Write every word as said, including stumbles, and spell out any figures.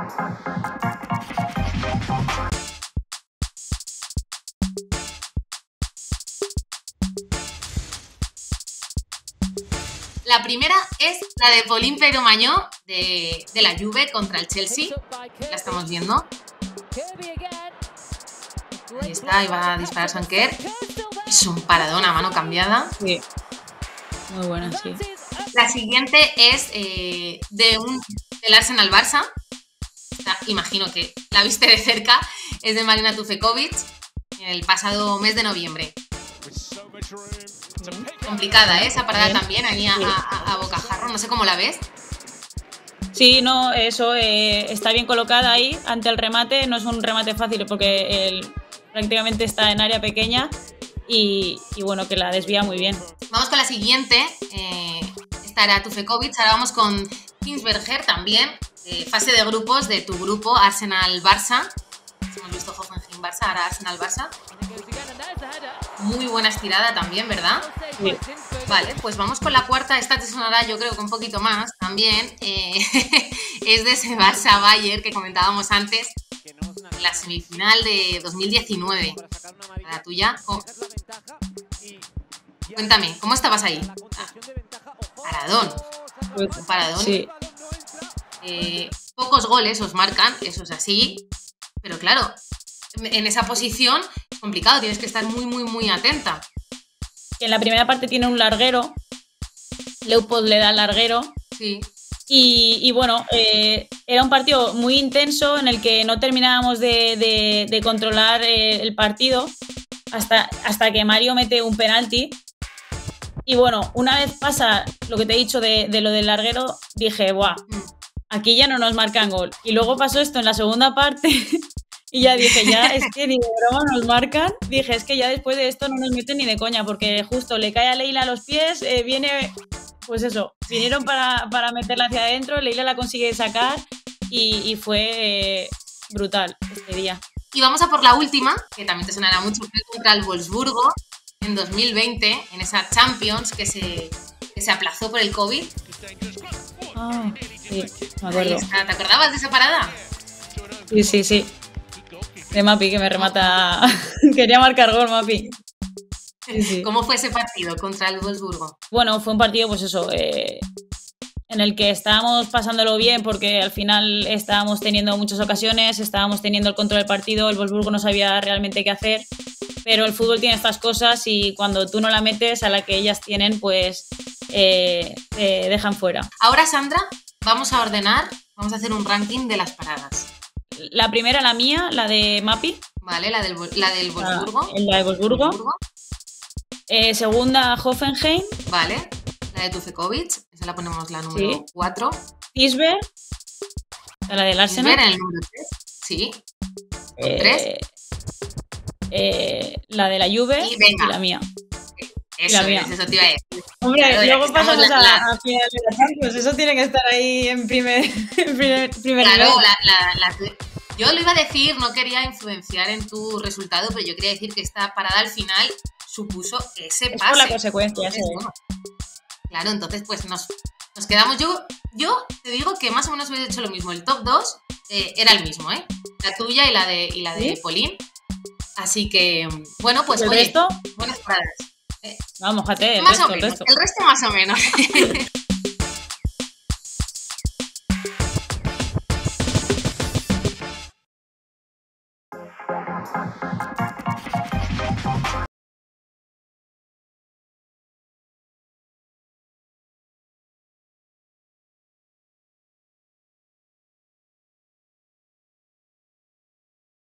La primera es la de Pauline Peromagno de, de la Juve contra el Chelsea. La estamos viendo. Ahí está, ahí va a disparar Sanquer. Es un paradón a mano cambiada. Sí. Muy buena, sí. La siguiente es eh, de un del Arsenal Barça. Esta, imagino que la viste de cerca. Es de Marina Tufekovic en el pasado mes de noviembre. Complicada, ¿eh? Esa parada. Bien. También ahí a, a, a bocajarro. No sé cómo la ves. Sí, no, eso eh, está bien colocada ahí ante el remate. No es un remate fácil porque el, prácticamente está en área pequeña y, y bueno, que la desvía muy bien. Vamos con la siguiente. Eh, esta era Tufekovic. Ahora vamos con Kingsberger también. Eh, fase de grupos de tu grupo Arsenal-Barça. Hemos visto Hoffenheim-Barça, ahora Arsenal-Barça. Muy buena estirada también, ¿verdad? Sí. Vale, pues vamos con la cuarta. Esta te sonará, yo creo que un poquito más también. Eh, es de ese Barça-Bayern que comentábamos antes. La semifinal de dos mil diecinueve. La tuya. Oh. Cuéntame, ¿cómo estabas ahí? Ah, paradón. Un paradón. Sí. Eh, pocos goles os marcan, eso es así. Pero claro, en esa posición es complicado, tienes que estar muy, muy, muy atenta. En la primera parte tiene un larguero, Leopold le da el larguero. Sí. Y, y bueno, eh, era un partido muy intenso en el que no terminábamos de, de, de controlar eh, el partido hasta, hasta que Mario mete un penalti. Y bueno, una vez pasa lo que te he dicho de, de lo del larguero, dije, ¡buah! Aquí ya no nos marcan gol. Y luego pasó esto en la segunda parte y ya dije, ya es que ni de broma nos marcan. Dije, es que ya después de esto no nos meten ni de coña, porque justo le cae a Leila a los pies, eh, viene, pues eso, vinieron para, para meterla hacia adentro, Leila la consigue sacar y, y fue eh, brutal este día. Y vamos a por la última, que también te sonará mucho, contra el Wolfsburgo en dos mil veinte, en esa Champions que se, que se aplazó por el COVID. Ah, sí, me acuerdo. ¿Te acordabas de esa parada? Sí, sí, sí. De Mapi, que me remata. Quería marcar gol, Mapi. Sí, sí. ¿Cómo fue ese partido contra el Wolfsburgo? Bueno, fue un partido, pues eso, eh, en el que estábamos pasándolo bien porque al final estábamos teniendo muchas ocasiones, estábamos teniendo el control del partido, el Wolfsburgo no sabía realmente qué hacer, pero el fútbol tiene estas cosas y cuando tú no la metes a la que ellas tienen, pues eh, te dejan fuera. Ahora, Sandra, vamos a ordenar, vamos a hacer un ranking de las paradas. La primera, la mía, la de Mapi. Vale, la del, la del Wolfsburgo. La, la de Wolfsburgo. Wolfsburgo. Eh, segunda, Hoffenheim. Vale. La de Tufekovic. Esa la ponemos la número cuatro. Sí. Isber. La del Arsenal. Isber en el número tres. Sí. Eh, tres. Eh, la de la Juve y, venga. y la mía. Eso, la mía. Es, eso te iba a decir. Hombre, claro, luego pasamos la, a, la... a final de la Champions. Eso tiene que estar ahí en primer, en primer, primer claro, nivel. La, la, la, yo lo iba a decir, no quería influenciar en tu resultado, pero yo quería decir que esta parada al final supuso ese es pase. por la consecuencia, entonces, sí. Bueno, claro, entonces pues nos, nos quedamos. Yo, yo te digo que más o menos hubiera hecho lo mismo. El top dos eh, era el mismo, ¿eh? La tuya y la de, y la de ¿Sí? Pauline. Así que, bueno, pues ¿El oye, resto? buenas paradas. Eh, Vamos, jate, el más resto, o menos, el resto. El resto más o menos.